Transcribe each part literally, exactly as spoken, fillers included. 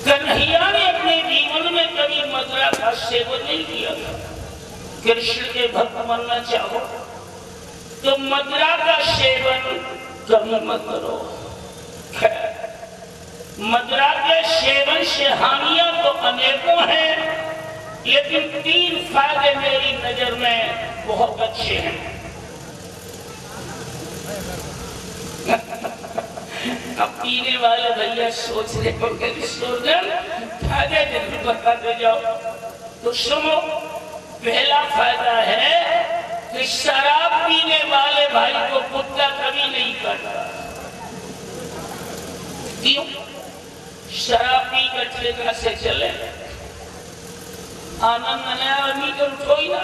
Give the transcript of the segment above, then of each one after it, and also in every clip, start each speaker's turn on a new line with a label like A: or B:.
A: कन्हैया ने अपने जीवन में कभी मदिरा का सेवन नहीं किया था। कृष्ण के भक्त बनना चाहो तो मदिरा का सेवन कभी मत करो। मदिरा के सेवन से हानियां तो अनेकों हैं, लेकिन तीन फायदे मेरी नजर में बहुत अच्छे हैं। अब पीने वाले भैया सोच रहे होंगे फायदे जरूर बताते जाओ, तो सुनो। पहला फायदा है कि शराब पीने वाले भाई को कुत्ता कभी नहीं काटता। क्यों? शराब पी कर ठेका से चले, आनंद मनाया और मीटर उठो ही ना,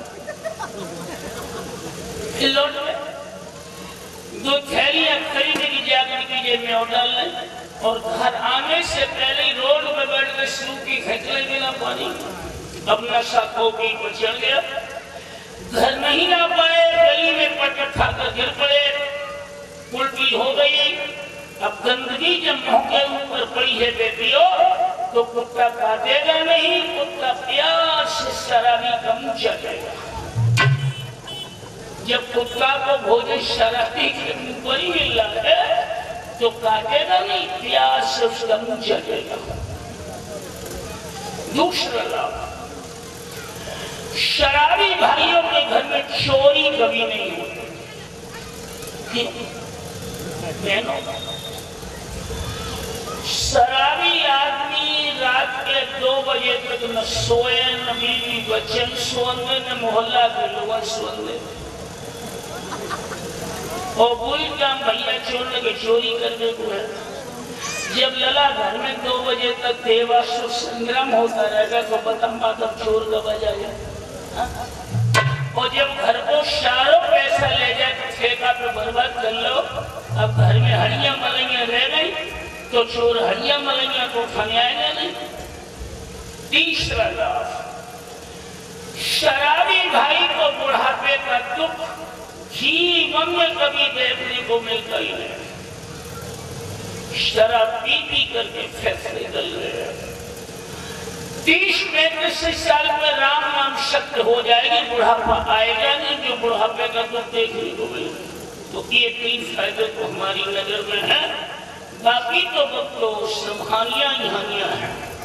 A: लौट में दो थैलियां खरीदने की जाकर की जेब में और डाल लें, और घर आने से पहले ही रोड पे बैठ कर शुरू की खेचले बिना पानी। अब नशा खोपड़ी पर चढ़ गया, घर नहीं आ पाए, गली में पटक खाकर गिर पड़े, उल्टी हो गई। अब गंदगी जब मुंह के ऊपर पड़ी है बेटियों, तो कुत्ता काटेगा नहीं, कुत्ता प्यार से शराबी का मुंह चटेगा। जब कुत्ता को भोजन शराबी के मुंह पर ही मिल रहा है तो काटेगा नहीं, प्यार से उसका मुंह चटेगा। दूसरा लाभ, शराबी भाइयों के घर में चोरी कभी नहीं होती। बहनों, शराबी आदमी रात के दो बजे तक न सोए, न बीवी बच्चन सोने, न मोहल्ला के लोग सोने, और कोई काम भैया छोड़ने के चोरी करने को है। जब लला घर में दो बजे तक देवासुर संग्राम होता रहेगा तो बतम्बा तब चोर का बजा जाए। और जब घर को सारों पैसा ले जाकर ठेका पे बर्बाद कर लो, अब घर में हड़ियां मलैया रह गई तो चोर हड़ियां मलैया को उठाने आएगा नहीं। तीसरा लाभ, शराबी भाई को बुढ़ापे का दुख जीवन में कभी देखने को मिलता ही नहीं। शराब पी पी करके फैसले चल रहे हैं। तीस पैंतीस साल में राम नाम शक्ति हो जाएगी, बुढ़ापा आएगा नहीं, जो बुढ़ापे का दुख देखने को मिलेगा। तो ये तीन फायदे तो हमारी नजर में है, बाकी तो तो संभालियां हानियां हैं।